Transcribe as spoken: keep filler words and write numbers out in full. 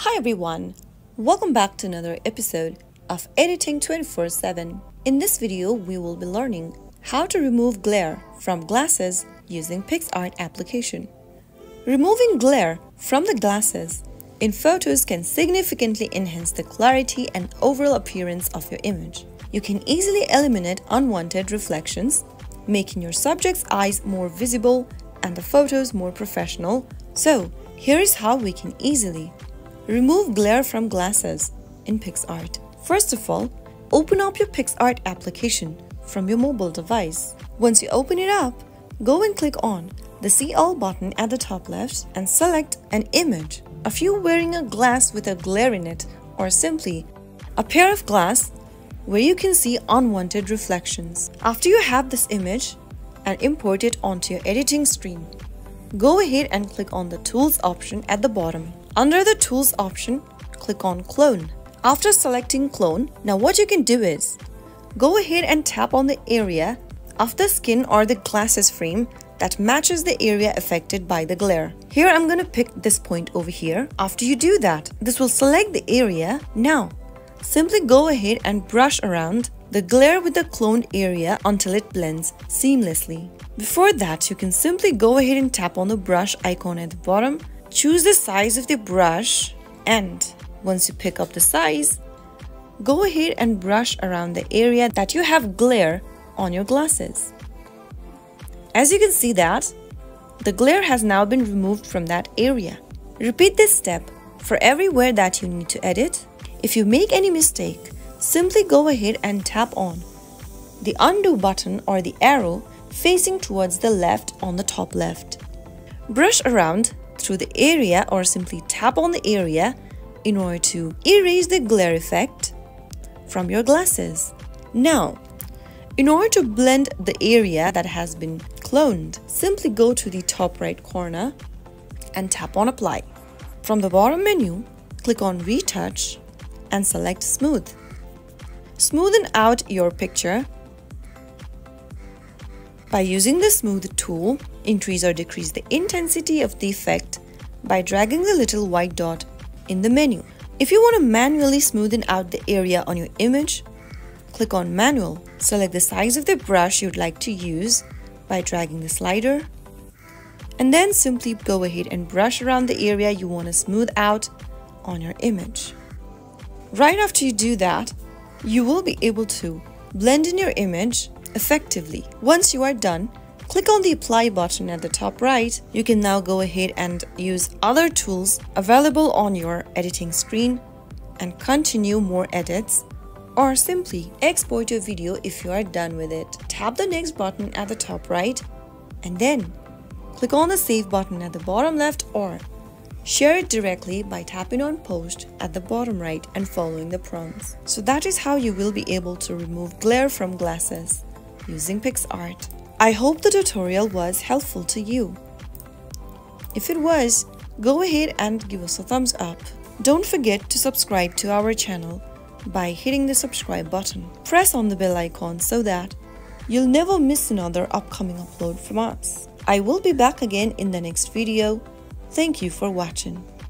Hi everyone, welcome back to another episode of Editing twenty-four seven. In this video, we will be learning how to remove glare from glasses using Picsart application. Removing glare from the glasses in photos can significantly enhance the clarity and overall appearance of your image. You can easily eliminate unwanted reflections, making your subject's eyes more visible and the photos more professional. So, here is how we can easily remove glare from glasses in Picsart. First of all, open up your Picsart application from your mobile device. Once you open it up, go and click on the See All button at the top left and select an image of you wearing a glass with a glare in it, or simply a pair of glass where you can see unwanted reflections. After you have this image and import it onto your editing screen, go ahead and click on the Tools option at the bottom. Under the Tools option, click on Clone. After selecting Clone, now what you can do is go ahead and tap on the area of the skin or the glasses frame that matches the area affected by the glare. Here I'm going to pick this point over here. After you do that, this will select the area. Now, simply go ahead and brush around the glare with the cloned area until it blends seamlessly. Before that, you can simply go ahead and tap on the brush icon at the bottom. Choose the size of the brush, and once you pick up the size, go ahead and brush around the area that you have glare on your glasses. As you can see that, the glare has now been removed from that area. Repeat this step for everywhere that you need to edit. If you make any mistake, simply go ahead and tap on the undo button or the arrow facing towards the left on the top left. Brush around through the area or simply tap on the area in order to erase the glare effect from your glasses. Now, in order to blend the area that has been cloned, simply go to the top right corner and tap on Apply. From the bottom menu, click on Retouch and select Smooth. Smoothen out your picture. By using the Smooth tool, increase or decrease the intensity of the effect by dragging the little white dot in the menu. If you want to manually smoothen out the area on your image, click on Manual. Select the size of the brush you'd like to use by dragging the slider, and then simply go ahead and brush around the area you want to smooth out on your image. Right after you do that, you will be able to blend in your image effectively. Once you are done, click on the Apply button at the top right. You can now go ahead and use other tools available on your editing screen and continue more edits, or simply export your video if you are done with it. Tap the Next button at the top right and then click on the Save button at the bottom left, or share it directly by tapping on Post at the bottom right and following the prompts. So that is how you will be able to remove glare from glasses using Picsart. I hope the tutorial was helpful to you. If it was, go ahead and give us a thumbs up. Don't forget to subscribe to our channel by hitting the subscribe button. Press on the bell icon so that you'll never miss another upcoming upload from us. I will be back again in the next video. Thank you for watching.